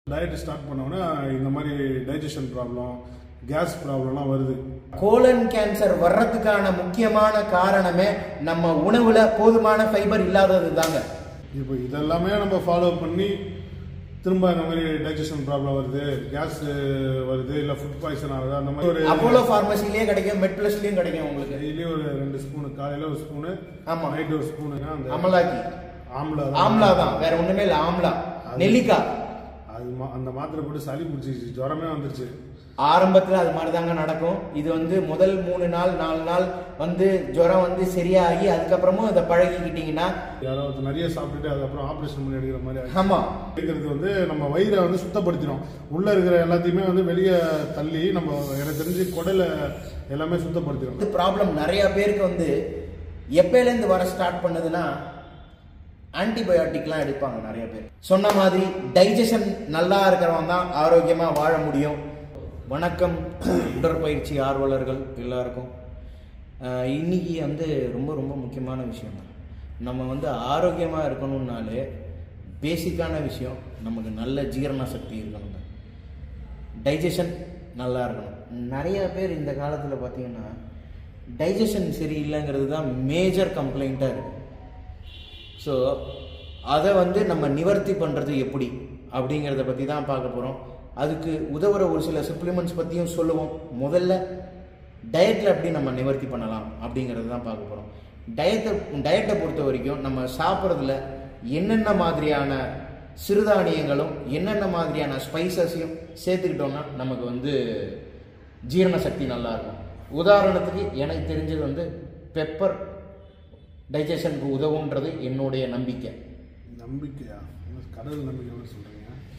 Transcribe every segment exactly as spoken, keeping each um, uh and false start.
Diet start பண்ணோன்னா இந்த மாதிரி டைஜஷன் ப்ராப்ளம், கேஸ் ப்ராப்ளம்லாம் வருது. கோலன் கேன்சர் வர்றதுக்கான முக்கியமான காரணமே நம்ம உணவுல போதுமான ஃபைபர் இல்லாதது தாங்க. இப்போ இதெல்லாமே நம்ம ஃபாலோ பண்ணி திரும்ப இந்த மாதிரி டைஜஷன் ப்ராப்ளம் வருது, கேஸ் வருது, இல்லை ஃபுட் பாய்சன் ஆகுது. அந்த மாதிரி ஒரு அப்போலோ ஃபார்மசிலேயே கிடைக்கும், மெட் பிளஸ்லயும் கிடைக்கும். உங்களுக்கு டெய்லியும் ஒரு ரெண்டு ஸ்பூனு, காலையில் ஒரு ஸ்பூனு, ஆமா நைட் ஒரு ஸ்பூனு. அந்த அமலாக்கி ஆம்லா ஆம்லா தான், வேற ஒண்ணுமே இல்லை. ஆம்லா, நெல்லிக்காய். அது அந்த மாத்திரை போட்டு சளி பிடிச்சிச்சு, ஜுரமே வந்துருச்சு. ஆரம்பத்தில் அது மாதிரி தாங்க நடக்கும். இது வந்து முதல் மூணு நாள் நாலு நாள் வந்து ஜுரம் வந்து சரியாகி அதுக்கப்புறமும் அதை பழகிக்கிட்டீங்கன்னா யாராவது நிறைய சாப்பிட்டுட்டு அதுக்கப்புறம் ஆப்ரேஷன் பண்ணி எடுக்கிற மாதிரி. ஆமா, எடுக்கிறது வந்து நம்ம வயிறை வந்து சுத்தப்படுத்திடும். உள்ள இருக்கிற எல்லாத்தையுமே வந்து வெளியே தள்ளி நம்ம எனக்கு தெரிஞ்சு குடலை எல்லாமே சுத்தப்படுத்திடும். இது ப்ராப்ளம் நிறைய பேருக்கு வந்து எப்பயிலேருந்து வர ஸ்டார்ட் பண்ணுதுன்னா ஆன்டிபயோட்டிக்லாம் எடுப்பாங்க நிறைய பேர். சொன்ன மாதிரி டைஜஷன் நல்லா இருக்கிறவங்க தான் ஆரோக்கியமா வாழ முடியும். வணக்கம் உடற்பயிற்சி ஆர்வலர்கள் எல்லாருக்கும். இன்னைக்கு வந்து ரொம்ப ரொம்ப முக்கியமான விஷயம் தான். நம்ம வந்து ஆரோக்கியமாக இருக்கணும்னாலே பேசிக்கான விஷயம் நமக்கு நல்ல ஜீரண சக்தி இருக்கணுங்க, டைஜஷன் நல்லா இருக்கணும். நிறைய பேர் இந்த காலத்தில் பார்த்தீங்கன்னா டைஜஷன் சரியில்லைங்கிறது தான் மேஜர் கம்ப்ளைண்ட்டாக இருக்குது. ஸோ அதை வந்து நம்ம நிவர்த்தி பண்ணுறது எப்படி அப்படிங்கிறத பற்றி தான் பார்க்க போகிறோம். அதுக்கு உதவுற ஒரு சில சப்ளிமெண்ட்ஸ் பற்றியும் சொல்லுவோம். முதல்ல டயட்டில் எப்படி நம்ம நிவர்த்தி பண்ணலாம் அப்படிங்கிறது தான் பார்க்க போகிறோம். டயட்டை டயட்டை பொறுத்த வரைக்கும் நம்ம சாப்பிட்றதுல என்னென்ன மாதிரியான சிறுதானியங்களும் என்னென்ன மாதிரியான ஸ்பைசஸையும் சேர்த்துக்கிட்டோம்னா நமக்கு வந்து ஜீரண சக்தி நல்லாயிருக்கும். உதாரணத்துக்கு எனக்கு தெரிஞ்சது வந்து பெப்பர் டைஜஷனுக்கு உதவுன்றது என்னுடைய நம்பிக்கை. நம்பிக்கையா? கடவுள் நம்பிக்கை சொல்கிறீங்க?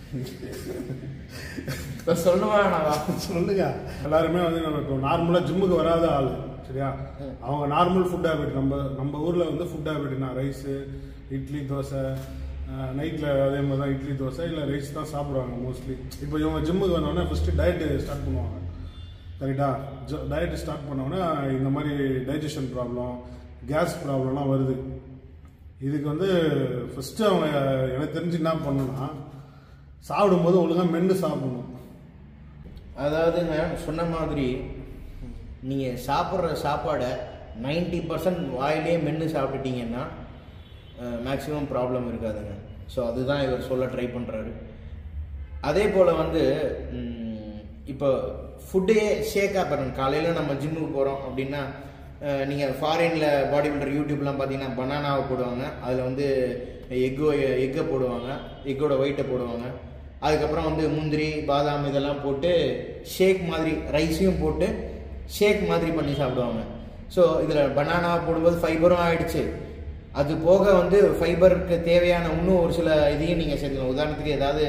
சொல்லுவாங்க சொல்லுங்க. எல்லாருமே வந்து நம்ம இப்போ நார்மலாக ஜிம்முக்கு வராத ஆள், சரியா? அவங்க நார்மல் ஃபுட் ஹேபிட், நம்ம நம்ம ஊரில் வந்து ஃபுட் ஹேபிட்னா ரைஸு, இட்லி, தோசை, நைட்டில் அதே மாதிரி தான் இட்லி தோசை இல்லை ரைஸ் தான் சாப்பிடுவாங்க மோஸ்ட்லி. இப்போ இவங்க ஜிம்முக்கு வந்தோடனே ஃபஸ்ட்டு டயட்டு ஸ்டார்ட் பண்ணுவாங்க, கரெக்டா? ஜ டயட்டு ஸ்டார்ட் பண்ணோன்னா இந்த மாதிரி டைஜஷன் ப்ராப்ளம், கேஸ் ப்ராப்ளம்லாம் வருது. இதுக்கு வந்து ஃபஸ்ட்டு அவங்க எனக்கு தெரிஞ்சு என்ன பண்ணணும்னா சாப்பிடும்போது ஒழுங்காக மென்று சாப்பிடணும். அதாவதுங்க சொன்ன மாதிரி நீங்கள் சாப்பிட்ற சாப்பாடை நைன்டி பர்சன்ட் வாயிலே மென்று சாப்பிட்டுட்டீங்கன்னா மேக்ஸிமம் ப்ராப்ளம் இருக்காதுங்க. ஸோ அதுதான் இவர் சொல்ல ட்ரை பண்ணுறாரு. அதே போல் வந்து இப்போ ஃபுட்டே ஷேக்காக பாருங்க. காலையில் நம்ம ஜிம்முக்கு போகிறோம் அப்படின்னா நீங்கள் ஃபாரினில் பாடி பில்டர் யூடியூப்லாம் பார்த்தீங்கன்னா பனானாவை போடுவாங்க, அதில் வந்து எக்கு எக்கை போடுவாங்க, எக்கோட ஒயிட்டை போடுவாங்க, அதுக்கப்புறம் வந்து முந்திரி பாதாம் இதெல்லாம் போட்டு ஷேக் மாதிரி ரைஸையும் போட்டு ஷேக் மாதிரி பண்ணி சாப்பிடுவாங்க. ஸோ இதில் பனானாவை போடும்போது ஃபைபரும் ஆகிடுச்சு. அது போக வந்து ஃபைபருக்கு தேவையான இன்னும் ஒரு சில இதையும் நீங்கள் சேர்த்துக்கணும். உதாரணத்துக்கு ஏதாவது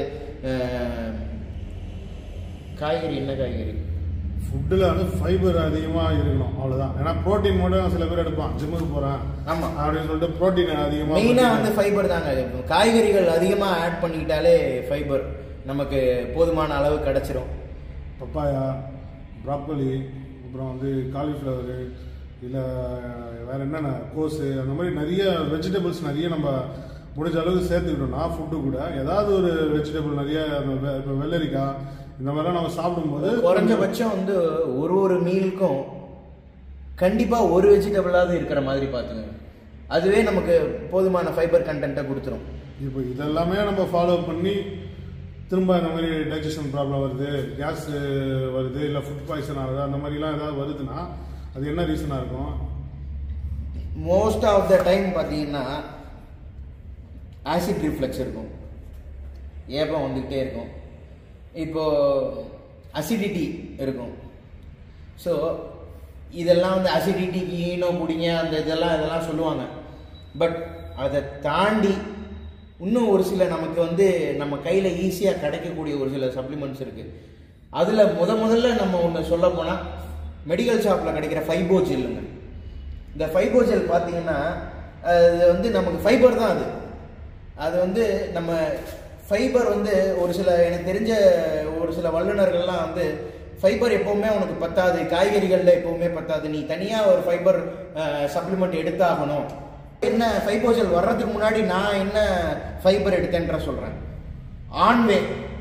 காய்கறி, என்ன காய்கறி ஃபுட்டில் வந்து ஃபைபர் அதிகமாக இருக்கணும், அவ்வளோதான். ஏன்னா ப்ரோட்டீன் மட்டும் சில பேர் எடுப்பான், ஜிம்முக்கு போகிறேன் ஆமாம் அப்படின்னு சொல்லிட்டு ப்ரோட்டீன் அதிகமாக. மெயினாக வந்து ஃபைபர் தாங்க. காய்கறிகள் அதிகமாக ஆட் பண்ணிக்கிட்டாலே ஃபைபர் நமக்கு போதுமான அளவு கிடச்சிரும். பப்பாயா, ப்ராக்கோலி, அப்புறம் வந்து காலிஃப்ளவரு, இல்லை வேறு என்னென்ன கோஸு, அந்த மாதிரி நிறைய வெஜிடபிள்ஸ் நிறைய நம்ம முடிஞ்ச அளவுக்கு சேர்த்துக்கிட்டோம்னா ஃபுட்டு கூட ஏதாவது ஒரு வெஜிடபிள் நிறைய, இப்போ வெள்ளரிக்காய் இந்த மாதிரிலாம் நம்ம சாப்பிடும்போது குறைஞ்சபட்சம் வந்து ஒரு ஒரு மீலுக்கும் கண்டிப்பாக ஒரு வெஜிடபிளாவது இருக்கிற மாதிரி பார்த்துக்கோங்க. அதுவே நமக்கு போதுமான ஃபைபர் கண்டென்ட்டை கொடுத்துரும். இப்போ இதெல்லாமே நம்ம ஃபாலோ பண்ணி திரும்ப இந்த மாதிரி டைஜஷன் ப்ராப்ளம் வருது, கேஸ் வருது, இல்லை ஃபுட் பாய்சன் ஆகுது, அந்த மாதிரிலாம் ஏதாவது வருதுன்னா அது என்ன ரீசனாக இருக்கும்? மோஸ்ட் ஆஃப் த டைம் பார்த்தீங்கன்னா ஆசிட் ரிஃப்ளெக்ஸ் இருக்கும், ஏப்பம் வந்துக்கிட்டே இருக்கும், இப்போது அசிடிட்டி இருக்கும். ஸோ இதெல்லாம் வந்து அசிடிட்டிக்கு ஈனோ குடிங்க அந்த இதெல்லாம் இதெல்லாம் சொல்லுவாங்க. பட் அதை தாண்டி இன்னும் ஒரு சில நமக்கு வந்து நம்ம கையில் ஈஸியாக கிடைக்கக்கூடிய ஒரு சில சப்ளிமெண்ட்ஸ் இருக்குது. அதில் முத முதல்ல நம்ம ஒன்று சொல்ல போனால் மெடிக்கல் ஷாப்பில் கிடைக்கிற ஃபைபோ ஜெல்லுங்க. இந்த ஃபைபோ ஜெல் பார்த்தீங்கன்னா அது வந்து நமக்கு ஃபைபர் தான். அது அது வந்து நம்ம ஃபைபர் வந்து ஒரு சில எனக்கு தெரிஞ்ச ஒரு சில வல்லுநர்கள்லாம் வந்து ஃபைபர் எப்போவுமே உனக்கு பத்தாது, காய்கறிகளில் எப்போவுமே பத்தாது, நீ தனியாக ஒரு ஃபைபர் சப்ளிமெண்ட் எடுத்தாகணும். என்ன ஃபைபோஜெல் வர்றதுக்கு முன்னாடி நான் என்ன ஃபைபர் எடுத்தேன்ற சொல்கிறேன். ஆன்வே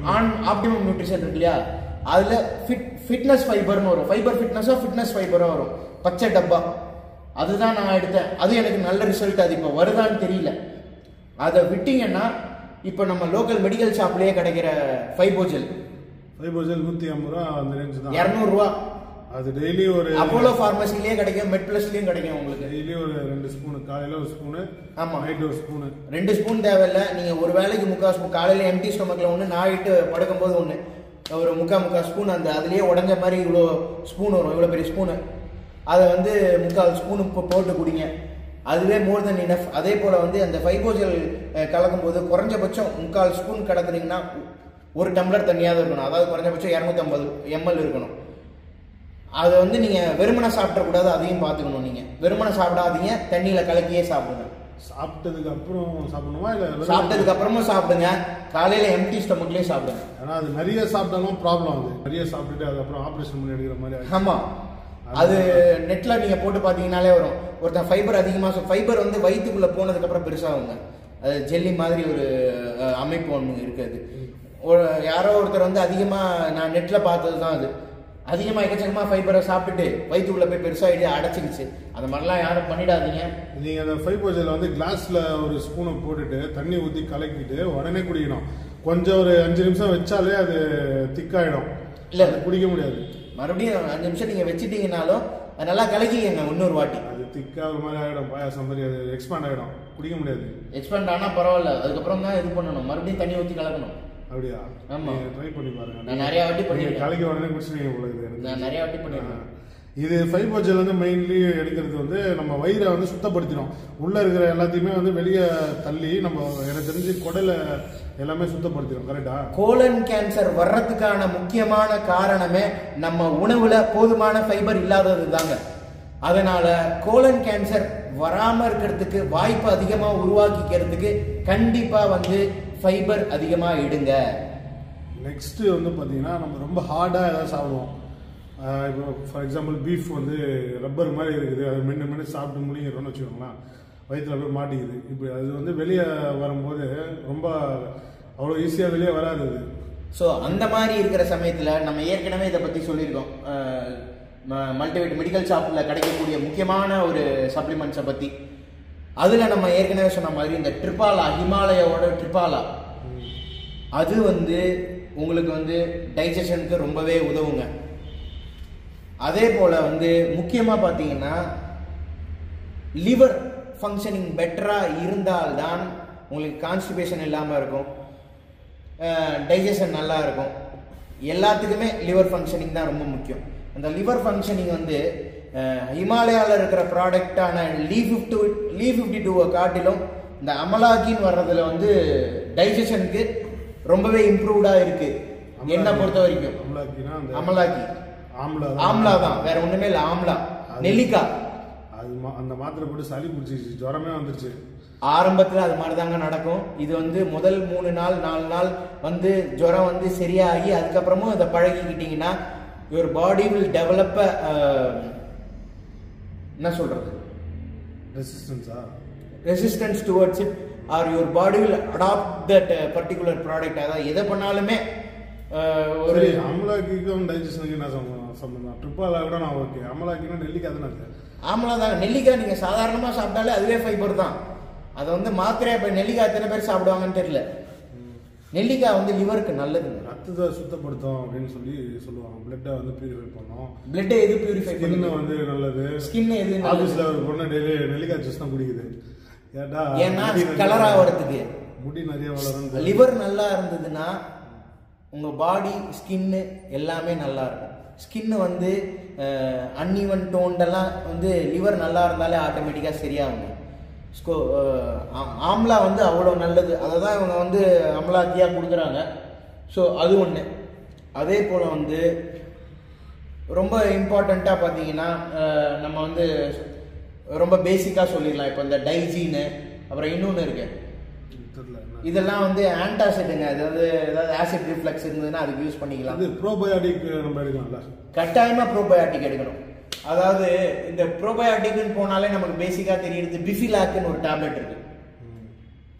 ஆன் ஆப்டிமம் நியூட்ரிஷன் இருக்கு இல்லையா, அதுல ஃபிட் ஃபிட்னஸ் ஃபைபர்னு வரும். ஃபைபர் ஃபிட்னஸோ ஃபிட்னஸ் ஃபைபரோ வரும், பச்சை டப்பா. அதுதான் நான் எடுத்தேன். அது எனக்கு நல்ல ரிசல்ட். அது இப்போ வருதான்னு தெரியல. அதை விட்டீங்கன்னா இப்போ நம்ம லோக்கல் மெடிக்கல் ஷாப்லேயே கிடைக்கிற ஃபைபோஜெல் ஃபைபோஜெல் நூற்றி ஐம்பது ரூபா அந்த ரேஞ்சு தான், இரநூறுவா. அது டெய்லி ஒரு அப்போலோ ஃபார்மசிலேயே கிடைக்கும், மெட் பிளஸ்லயும் கிடைக்கும் உங்களுக்கு. டெய்லி ஒரு ரெண்டு ஸ்பூனு, காலையில் ஒரு ஸ்பூனு, ஆமா நைட்டு ஒரு ஸ்பூனு. ரெண்டு ஸ்பூன் தேவையில்லை. நீங்கள் ஒரு வேலைக்கு முக்கால் ஸ்பூன், காலையில் எம்டி ஸ்டொமக்கில் ஒன்று, நைட்டு படுக்கும்போது ஒன்று, ஒரு முக்கால் முக்கால் ஸ்பூன். அந்த அதுலேயே உடஞ்ச மாதிரி இவ்வளோ ஸ்பூன் வரும், இவ்வளோ பெரிய ஸ்பூனு. அதை வந்து முக்கால் ஸ்பூனு இப்போ போட்டு குடிங்க, அதுவே மோர் தென் இனஃப். அதே போல் வந்து அந்த ஃபைபோஜெல் கலக்கும் போது குறைஞ்சபட்சம் முக்கால் ஸ்பூன் கலக்குனீங்கன்னா ஒரு டம்ளர் தண்ணியாவது இருக்கணும். அதாவது குறைஞ்சபட்சம் இரநூத்தி ஐம்பது எம்எல் இருக்கணும். அதை வந்து நீங்கள் வெறுமனை சாப்பிடக்கூடாது, அதையும் பார்த்துக்கணும். நீங்கள் வெறுமனை சாப்பிடாதீங்க, தண்ணியில் கலக்கியே சாப்பிடுங்க. சாப்பிட்டதுக்கு அப்புறம் சாப்பிடணுமா இல்லை சாப்பிட்டதுக்கு அப்புறமா சாப்பிடுங்க, காலையில் எம்டி ஸ்டொமக்லேயே சாப்பிடுங்க. ஏன்னா அது நிறைய சாப்பிட்டாலும் ப்ராப்ளம். அது நிறைய சாப்பிட்டுட்டு அதுக்கப்புறம் ஆப்ரேஷன் பண்ணி எடுக்கிற மாதிரி. ஆமாம், அது நெட்டில் நீங்கள் போட்டு பார்த்தீங்கன்னாலே வரும். ஒருத்தன் ஃபைபர் அதிகமாக, ஃபைபர் வந்து வயிற்றுக்குள்ளே போனதுக்கப்புறம் பெருசாகுங்க. அது ஜெல்லி மாதிரி ஒரு அமைப்பு ஒன்று இருக்குது. யாரோ ஒருத்தர் வந்து அதிகமாக, நான் நெட்டில் பார்த்தது தான் அது, அதிகமாக எக்கச்சக்கமாக ஃபைபரை சாப்பிட்டுட்டு வயிற்றுக்குள்ளே போய் பெருசாகிட்டு அடைச்சிக்கிச்சு. அந்த மாதிரிலாம் யாரும் பண்ணிடாதீங்க. நீங்கள் அந்த ஃபைபோஜெல் வந்து கிளாஸில் ஒரு ஸ்பூனை போட்டுட்டு தண்ணி ஊற்றி கலக்கிட்டு உடனே குடிக்கணும். கொஞ்சம் ஒரு அஞ்சு நிமிஷம் வச்சாலே அது திக்காயிடும். இல்லை குடிக்க முடியாது. மறுபடியும் அஞ்சு நிமிஷம் நீங்கள் வச்சுட்டீங்கனாலும் அது நல்லா கலக்கிங்க இன்னொரு வாட்டி. அது திக்காக ஒரு மாதிரி ஆகிடும், பாயாசம் மாதிரி. அது எக்ஸ்பேண்ட் ஆகிடும், குடிக்க முடியாது. எக்ஸ்பேண்ட் ஆனால் பரவாயில்ல, அதுக்கப்புறம் தான் இது பண்ணணும், மறுபடியும் தண்ணி ஊற்றி கலக்கணும். அப்படியா? ஆமா, ட்ரை பண்ணி பாருங்க. நான் நிறைய வாட்டி பண்ணிருக்கேன். கலக்கி உடனே குடிச்சிருக்கீங்க உங்களுக்கு. நான் நிறைய வாட்டி பண்ணிருக்கேன். இது ஃபைபோஜெல் வந்து மெயின்லி எடுக்கிறது வந்து நம்ம வயிறை வந்து சுத்தப்படுத்திடும். உள்ள இருக்கிற எல்லாத்தையுமே வந்து வெளியே தள்ளி நம்ம, எனக்கு தெரிஞ்சு குடலை எல்லாமே சுத்தப்படுத்திடும். கரெக்டா? கோலன் கேன்சர் வர்றதுக்கான முக்கியமான காரணமே நம்ம உணவுல போதுமான ஃபைபர் இல்லாதது தாங்க. அதனால கோலன் கேன்சர் வராம இருக்கிறதுக்கு, வாய்ப்பு அதிகமா உருவாக்கிக்கிறதுக்கு கண்டிப்பா வந்து ஃபைபர் அதிகமா எடுங்க. நெக்ஸ்ட் வந்து பார்த்தீங்கன்னா, நம்ம ரொம்ப ஹார்டாக ஏதாவது சாப்பிடுவோம். இப்போ ஃபார் எக்ஸாம்பிள் பீஃப் வந்து ரப்பர் மாதிரி இருக்குது, அது மென்று மென்று சாப்பிட்டு முடிங்கிறோன்னு வச்சுக்கோங்களேன், வயிற்றுல போய் மாட்டிக்குது. இப்போ அது வந்து வெளியே வரும்போது ரொம்ப அவ்வளோ ஈஸியாக வெளியே வராது அது. ஸோ அந்த மாதிரி இருக்கிற சமயத்தில் நம்ம ஏற்கனவே இதை பற்றி சொல்லியிருக்கோம். மல்டிவைட் மெடிக்கல் ஷாப்பில் கிடைக்கக்கூடிய முக்கியமான ஒரு சப்ளிமெண்ட்ஸை பற்றி. அதில் நம்ம ஏற்கனவே சொன்ன மாதிரி இந்த ட்ரிபாலா, ஹிமாலயாவோட ட்ரிபாலா, அது வந்து உங்களுக்கு வந்து டைஜஷனுக்கு ரொம்பவே உதவுங்க. அதே போல் வந்து முக்கியமாக பார்த்தீங்கன்னா லிவர் ஃபங்க்ஷனிங் பெட்டராக இருந்தால்தான் உங்களுக்கு கான்ஸ்டிபேஷன் இல்லாமல் இருக்கும், டைஜஷன் நல்லா இருக்கும். எல்லாத்துக்குமே லிவர் ஃபங்க்ஷனிங் தான் ரொம்ப முக்கியம். அந்த லிவர் ஃபங்க்ஷனிங் வந்து ஹிமாலயாவில் இருக்கிற ப்ராடக்டான லீ ஃபிஃப்டி லீ ஃபிஃப்டி டூவை காட்டிலும் இந்த அமலாக்கின்னு வர்றதுல வந்து டைஜஷனுக்கு ரொம்பவே இம்ப்ரூவ்டாக இருக்குது என்னை பொறுத்த வரைக்கும். அமலாக்கி ஆம்லா ஆம்லா தான், வேற ஒன்றுமே இல்லை. ஆம்லா, நெல்லிக்காய், அது அந்த மாத்திரை போட்டு சளி பிடிச்சிச்சு, ஜுரமே வந்துருச்சு. ஆரம்பத்தில் அது மாதிரி தாங்க நடக்கும். இது வந்து முதல் மூணு நாள் நாலு நாள் வந்து ஜுரம் வந்து சரியாகி அதுக்கப்புறமும் அதை பழகிக்கிட்டீங்கன்னா யுவர் பாடி வில் டெவலப் என்ன சொல்றது ரெசிஸ்டன்ஸா resistance towards it, or your body will adapt that particular product. அதாவது எதை பண்ணாலுமே ஒரு அமலாக்கிக்கும் டைஜஷனுக்கு என்ன சம்பந்தம்? ட்ரிப்பாலா கூட நான் ஓகே, அமலாக்கினா நெல்லிக்காய் தானே? ஆமலா தாங்க. நெல்லிக்காய் நீங்கள் சாதாரணமாக சாப்பிட்டாலே அதுவே ஃபைபர் தான். அதை வந்து மாத்திரையா இப்போ நெல்லிக்காய் எத்தனை பேர் சாப்பிடுவாங்கன்னு தெரியல. நெல்லிக்காய் வந்து லிவருக்கு நல்லதுங்க, ரத்தத்தை சுத்தப்படுத்தும் அப்படின்னு சொல்லி சொல்லுவாங்க. பிளட்டை வந்து பியூரிஃபை பண்ணும். பிளட்டை எது பியூரிஃபை ஸ்கின் வந்து நல்லது. ஸ்கின் எது? ஆஃபீஸில் ஒரு பொண்ணு டெய்லி நெல்லிக்காய் ஜூஸ் தான் குடிக்குது. ஏட்டா ஏன்னா கலர் ஆகிறதுக்கு, முடி நிறைய வளரும். லிவர் நல்லா இருந்ததுன்னா உங்கள் பாடி ஸ்கின்னு எல்லாமே நல்லா இருக்கும். ஸ்கின்னு வந்து அன்இவன் டோன்டெல்லாம் வந்து லிவர் நல்லா இருந்தாலே ஆட்டோமேட்டிக்காக சரியாகுங்க. ஸ்கோ ஆம்லா வந்து அவ்வளோ நல்லது, அதை தான் இவங்க வந்து அமலாக்கியாக கொடுக்குறாங்க. ஸோ அது ஒன்று. அதே போல் வந்து ரொம்ப இம்பார்ட்டண்ட்டாக பார்த்தீங்கன்னா நம்ம வந்து ரொம்ப பேசிக்காக சொல்லிடலாம். இப்போ இந்த டைஜீனு, அப்புறம் இன்னொன்று இருக்கு, இதெல்லாம் வந்து ஆன்டாசிடுங்க. அது வந்து ஏதாவது ஆசிட் ரிஃப்ளக்ஸ் இருந்ததுன்னா அதுக்கு யூஸ் பண்ணிக்கலாம். இது ப்ரோபயோட்டிக் நம்ம எடுக்கலாம்ல? கட்டாயமாக ப்ரோபயோட்டிக் எடுக்கணும். அதாவது இந்த ப்ரோபயோட்டிக்னு போனாலே நமக்கு பேசிக்காக தெரியுது பிஃபிலாக்னு ஒரு டேப்லெட் இருக்கு.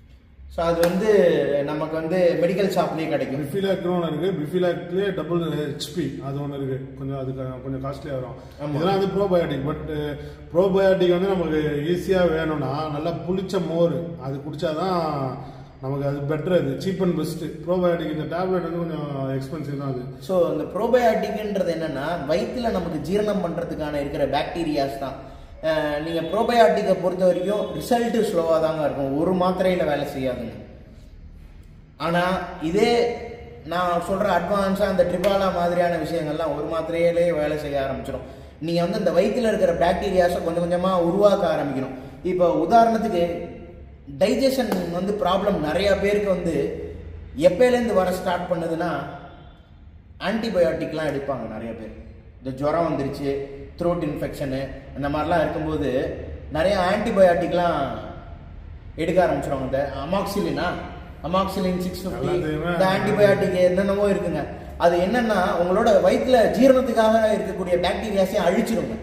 ஸோ அது வந்து நமக்கு வந்து மெடிக்கல் ஷாப்லேயே கிடைக்கும். பிஃபிலாக்னு ஒன்று இருக்குது, பிஃபிலாக்லேயே டபுள் ஹெச்பி அது ஒன்று இருக்குது, கொஞ்சம் அதுக்கு கொஞ்சம் காஸ்ட்லியாக வரும். இதெல்லாம் வந்து ப்ரோபயோட்டிக். பட் ப்ரோபயோட்டிக் வந்து நமக்கு ஈஸியாக வேணும்னா நல்லா புளிச்ச மோர் அது குடித்தாதான் நமக்கு அது பெட்டர், அது சீப் அண்ட் பெஸ்ட்டு. ப்ரோபயோட்டிக் இந்த டேப்லெட் வந்து கொஞ்சம் எக்ஸ்பென்சிவ் தான் அது. ஸோ இந்த ப்ரோபயோட்டிக்ன்றது என்னென்னா வயிற்றில் நமக்கு ஜீரணம் பண்ணுறதுக்கான இருக்கிற பாக்டீரியாஸ் தான். நீங்கள் ப்ரோபயோட்டிக்கை பொறுத்த வரைக்கும் ரிசல்ட்டு ஸ்லோவாக தாங்க இருக்கும், ஒரு மாத்திரையில் வேலை செய்யாதுங்க. ஆனால் இதே நான் சொல்கிற அட்வான்ஸாக அந்த ட்ரிபாலா மாதிரியான விஷயங்கள்லாம் ஒரு மாத்திரையிலே வேலை செய்ய ஆரம்பிச்சிடும். நீங்கள் வந்து இந்த வயிற்றில் இருக்கிற பாக்டீரியாஸை கொஞ்சம் கொஞ்சமாக உருவாக்க ஆரம்பிக்கணும். இப்போ உதாரணத்துக்கு டைஜஷன் வந்து ப்ராப்ளம் நிறையா பேருக்கு வந்து எப்போலேருந்து வர ஸ்டார்ட் பண்ணுதுன்னா ஆன்டிபயோட்டிக்லாம் எடுப்பாங்க நிறைய பேர். இந்த ஜுரம் வந்துருச்சு, த்ரோட் இன்ஃபெக்ஷனு அந்த மாதிரிலாம் இருக்கும்போது நிறைய ஆன்டிபயோட்டிக்லாம் எடுக்க ஆரம்பிச்சிடுவாங்க. இந்த அமாக்சிலினா அமாக்சிலின் சிக்ஸ் ஃபிஃப்டி இந்த ஆன்டிபயோட்டிக் என்னென்னவோ இருக்குங்க. அது என்னன்னா உங்களோட வயிற்றில் ஜீரணத்துக்காக இருக்கக்கூடிய பாக்டீரியாஸையும் அழிச்சிடுங்க.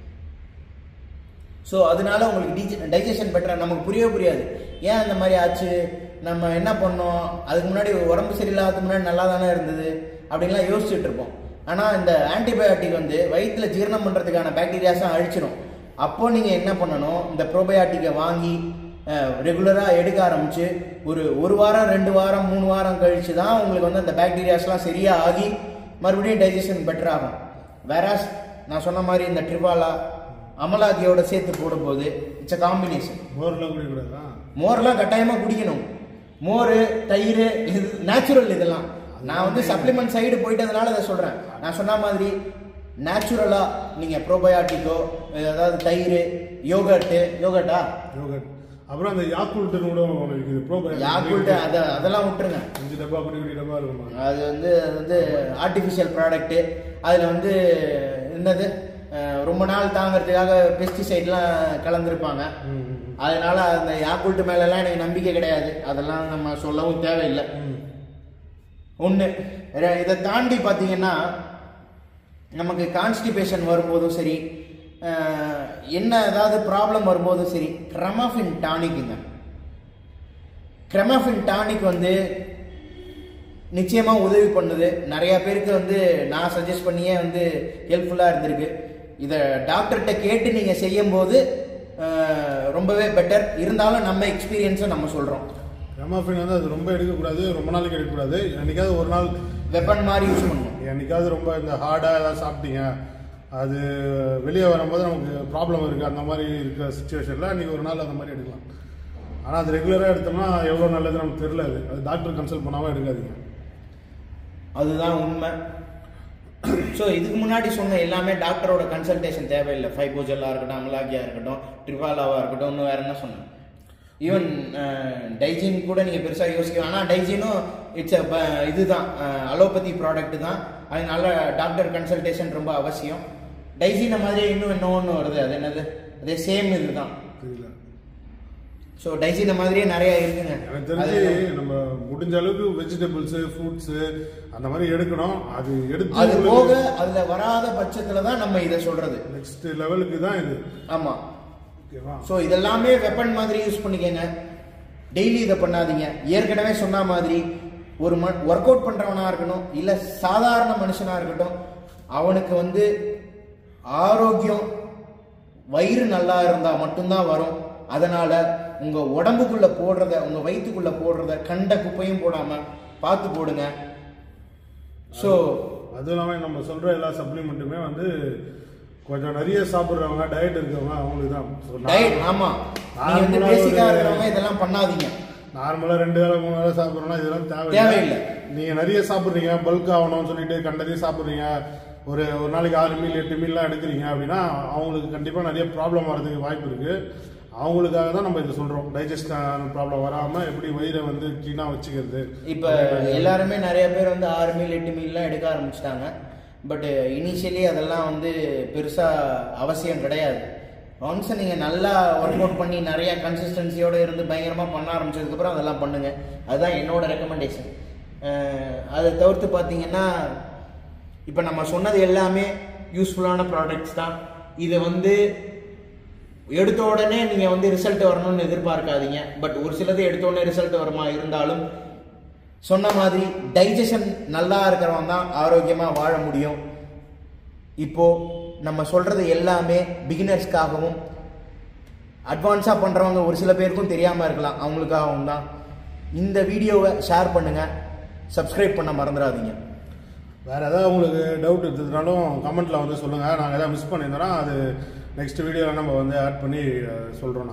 ஸோ அதனால உங்களுக்கு டிஜி டைஜஷன் பெட்டராக நமக்கு புரியவே புரியாது ஏன் அந்த மாதிரி ஆச்சு, நம்ம என்ன பண்ணோம், அதுக்கு முன்னாடி உடம்பு சரியில்லாததுக்கு முன்னாடி நல்லா தானே இருந்தது அப்படின்லாம் யோசிச்சுட்டு இருப்போம். ஆனால் இந்த ஆன்டிபயோட்டிக் வந்து வயிற்றில் ஜீரணம் பண்ணுறதுக்கான பாக்டீரியாஸும் அழிச்சிடும். அப்போ நீங்கள் என்ன பண்ணணும், இந்த ப்ரோபயோட்டிக்கை வாங்கி ரெகுலராக எடுக்க ஆரம்பித்து ஒரு ஒரு வாரம் ரெண்டு வாரம் மூணு வாரம் கழித்து தான் உங்களுக்கு வந்து அந்த பாக்டீரியாஸ்லாம் சரியாக ஆகி மறுபடியும் டைஜஷன் பெட்டர் ஆகும். வேறாஸ் நான் சொன்ன மாதிரி இந்த ட்ரிபாலா அமலாக்கியோட சேர்த்து போடும்போது இட்ஸ் அ காம்பினேஷன். மோர்லாம் குடிக்கூடாதா? மோர்லாம் கட்டாயமாக குடிக்கணும். மோர், தயிர், இது நேச்சுரல். இதெல்லாம் நான் வந்து சப்ளிமெண்ட் சைடு போயிட்டதுனால அதை சொல்கிறேன். நான் சொன்ன மாதிரி நேச்சுரலாக நீங்கள் ப்ரோபயோட்டிக்கோ அதாவது தயிர், யோகர்ட்டு யோகர்ட்டா யோகர்ட் அப்புறம் அந்த யாக்குல்ட்டுன்னு கூட ஒன்று இருக்குது ப்ரோபயோட்டிக். யாக்குல்ட்டு அதை அதெல்லாம் விட்டுருங்க. அஞ்சு டப்பா குடி குடி டப்பா இருக்கும். அது வந்து அது வந்து ஆர்டிஃபிஷியல் ப்ராடக்ட்டு. அதில் வந்து என்னது ரொம்ப நாள் தாங்கிறதுக்காக பெஸ்டிசைட்லாம் கலந்துருப்பாங்க. அதனால அந்த யாக்குல்ட்டு மேலெல்லாம் எனக்கு நம்பிக்கை கிடையாது. அதெல்லாம் நம்ம சொல்லவும் தேவையில்லை. ஒன்று இதை தாண்டி பார்த்தீங்கன்னா நமக்கு கான்ஸ்டிபேஷன் வரும்போதும் சரி, என்ன ஏதாவது ப்ராப்ளம் வரும்போதும் சரி, கிரமாஃபின் டானிக்குங்க. கிரமாஃபின் டானிக் வந்து நிச்சயமாக உதவி பண்ணுது. நிறையா பேருக்கு வந்து நான் சஜஸ்ட் பண்ணியே வந்து ஹெல்ப்ஃபுல்லாக இருந்திருக்கு. இதை டாக்டர்கிட்ட கேட்டு நீங்கள் செய்யும்போது ரொம்பவே பெட்டர். இருந்தாலும் நம்ம எக்ஸ்பீரியன்ஸை நம்ம சொல்கிறோம். கிரமாஃபின் வந்து அது ரொம்ப எடுக்கக்கூடாது, ரொம்ப நாளைக்கு எடுக்கக்கூடாது. என்னைக்காவது ஒரு நாள் வெப்பன் மாதிரி யூஸ் பண்ணணும். என்னைக்காவது ரொம்ப இந்த ஹார்டாக ஏதாவது சாப்பிட்டீங்க, அது வெளியே வரும்போது நமக்கு ப்ராப்ளம் இருக்குது, அந்த மாதிரி இருக்கிற சுச்சுவேஷனில் நீங்கள் ஒரு நாள் அந்த மாதிரி எடுக்கலாம். ஆனால் அது ரெகுலராக எடுத்தோம்னா எவ்வளோ நல்லது நமக்கு தெரியல. அது அது டாக்டர் கன்சல்ட் பண்ணாமல் எடுக்காதீங்க. அதுதான் உண்மை. ஸோ இதுக்கு முன்னாடி சொன்ன எல்லாமே டாக்டரோட கன்சல்டேஷன் தேவையில்லை. ஃபைபோஜெல்லாக இருக்கட்டும், அமலாக்கியா இருக்கட்டும், ட்ரிபாலாவாக இருக்கட்டும், இன்னும் வேறு என்ன சொன்னேன், ஈவன் டைஜின் கூட நீங்கள் பெருசாக யோசிக்கலாம். ஆனால் டைஜினும் இட்ஸ் அ இதுதான் அலோபதி ப்ராடக்ட் தான். அதனால டாக்டர் கன்சல்டேஷன் ரொம்ப அவசியம். டைஜினை மாதிரியே இன்னும் என்ன ஒன்று வருது, அது என்னது, அதே சேம் இதுதான். ஸோ டைஜினை மாதிரியே நிறைய இருக்குங்க. எனக்கு தெரிஞ்சு நம்ம முடிஞ்ச அளவுக்கு வெஜிடபிள்ஸு, ஃப்ரூட்ஸு அந்த மாதிரி எடுக்கணும். அது எடுத்து அது போக அதில் வராத பட்சத்தில் தான் நம்ம இதை சொல்கிறது. நெக்ஸ்ட் லெவலுக்கு தான் இது. ஆமாம். ஸோ இதெல்லாமே வெப்பன் மாதிரி யூஸ் பண்ணிக்கங்க. டெய்லி இதை பண்ணாதீங்க. ஏற்கனவே சொன்ன மாதிரி ஒரு ம ஒர்க் அவுட் பண்ணுறவனாக இருக்கணும், இல்லை சாதாரண மனுஷனாக இருக்கட்டும், அவனுக்கு வந்து ஆரோக்கியம் வயிறு நல்லா இருந்தால் மட்டும்தான் வரும். அதனால் உங்கள் உடம்புக்குள்ளே போடுறத, உங்கள் வயிற்றுக்குள்ளே போடுறத கண்ட குப்பையும் போடாமல் பார்த்து போடுங்க. ஸோ அதுவும் இல்லாமல் நம்ம சொல்கிற எல்லா சப்ளிமெண்ட்டுமே வந்து கொஞ்சம் நிறைய சாப்பிட்றவங்க, டயட் இருக்கவங்க, அவங்களுக்கு தான் டயட். ஆமாம், நீங்கள் வந்து பேசிக்காக இருக்கிறவங்க இதெல்லாம் பண்ணாதீங்க. நார்மலாக ரெண்டு வேலை மூணு வேலை சாப்பிட்றோம்னா இதெல்லாம் தேவை தேவையில்லை. நீங்கள் நிறைய சாப்பிட்றீங்க, பல்க் ஆகணும்னு சொல்லிட்டு கண்டதையும் சாப்பிட்றீங்க, ஒரு ஒரு நாளைக்கு ஆறு மீல் எட்டு மீல்லாம் எடுக்கிறீங்க அப்படின்னா அவங்களுக்கு கண்டிப்பாக நிறைய ப்ராப்ளம் வரதுக்கு வாய்ப்பு இருக்குது. அவங்களுக்காக தான் நம்ம இதை சொல்கிறோம். டைஜஸ்ட் ப்ராப்ளம் வராமல் எப்படி வயிறை வந்து க்ளீனாக வச்சுக்கிறது. இப்போ எல்லாருமே நிறைய பேர் வந்து ஆறு மீல் எட்டு மீல்லாம் எடுக்க ஆரம்பிச்சிட்டாங்க. பட் இனிஷியலி அதெல்லாம் வந்து பெருசாக அவசியம் கிடையாது. ஒன்ஸ் நீங்கள் நல்லா ஒர்க் அவுட் பண்ணி நிறைய கன்சிஸ்டன்சியோடு இருந்து பயங்கரமாக பண்ண ஆரம்பிச்சதுக்கப்புறம் அதெல்லாம் பண்ணுங்கள். அதுதான் என்னோட ரெக்கமெண்டேஷன். அதை தவிர்த்து பார்த்தீங்கன்னா இப்போ நம்ம சொன்னது எல்லாமே யூஸ்ஃபுல்லான ப்ராடக்ட்ஸ் தான். இதை வந்து எடுத்த உடனே நீங்கள் வந்து ரிசல்ட் வரணும்னு எதிர்பார்க்காதீங்க. பட் ஒரு சிலது எடுத்த உடனே ரிசல்ட் வருமா இருந்தாலும் சொன்ன மாதிரி டைஜஷன் நல்லா இருக்கிறவன் தான் ஆரோக்கியமாக வாழ முடியும். இப்போது நம்ம சொல்கிறது எல்லாமே பிகினர்ஸ்க்காகவும் அட்வான்ஸாக பண்ணுறவங்க ஒரு சில பேருக்கும் தெரியாமல் இருக்கலாம், அவங்களுக்காகவும் தான். இந்த வீடியோவை ஷேர் பண்ணுங்கள், சப்ஸ்கிரைப் பண்ண மறந்துடாதீங்க. வேறு ஏதாவது உங்களுக்கு டவுட் இருந்ததுனாலும் கமெண்ட்டில் வந்து சொல்லுங்கள். நாங்கள் எதாவது மிஸ் பண்ணியிருந்தோன்னா அது நெக்ஸ்ட் வீடியோவில் நம்ம வந்து ஆட் பண்ணி சொல்கிறோம்.